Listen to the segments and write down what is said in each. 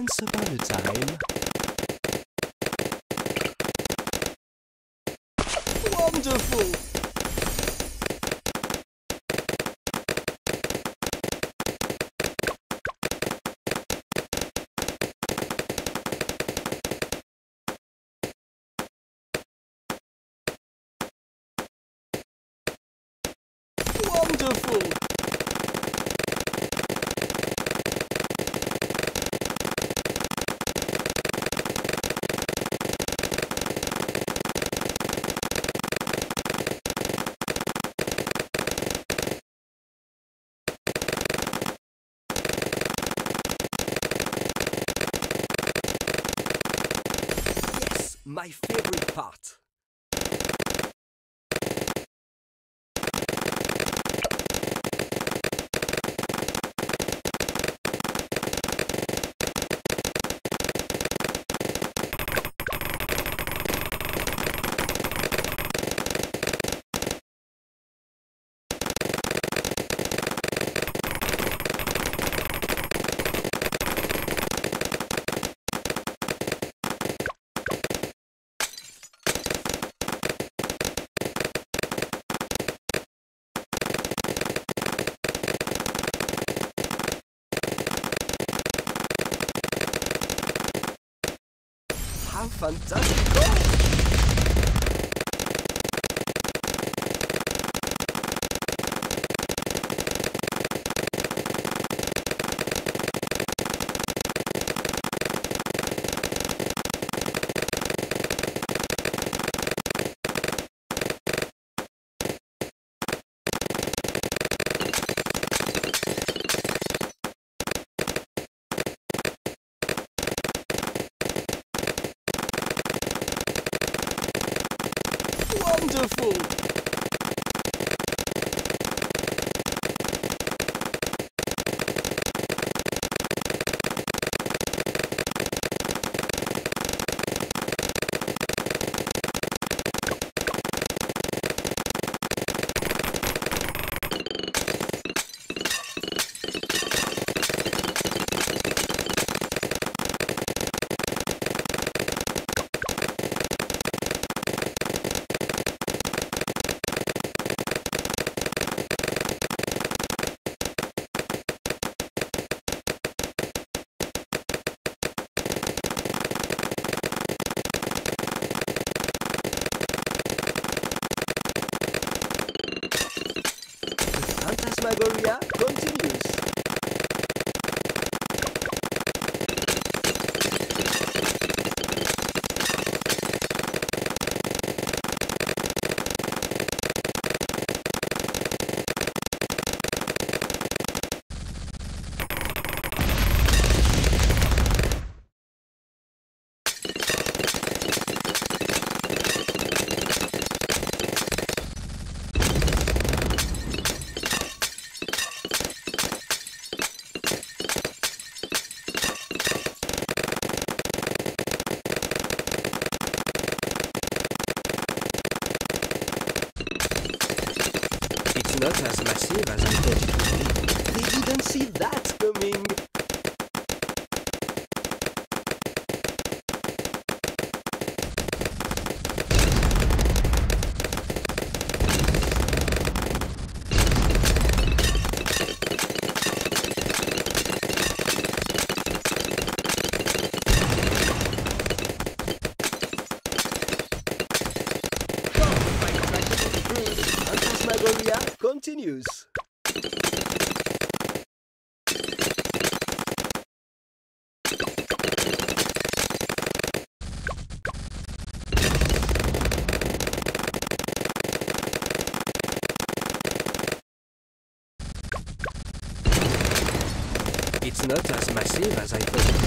Once upon a time... Wonderful! Wonderful! Yes, my favorite part. How fantastic! Oh! Wonderful! Phantasmagoria continues. It's not as massive as I thought it would be. They didn't see that coming. Phantasmagoria continues. It's not as massive as I thought it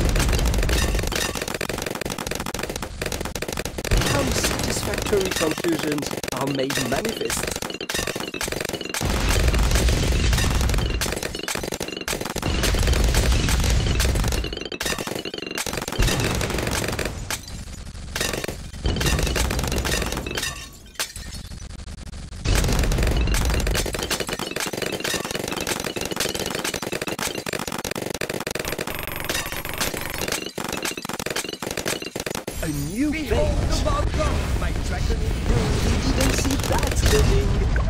would be. How satisfactory conclusions are made manifest. A new Behold page. the outcome, my dragon. They didn't see that coming.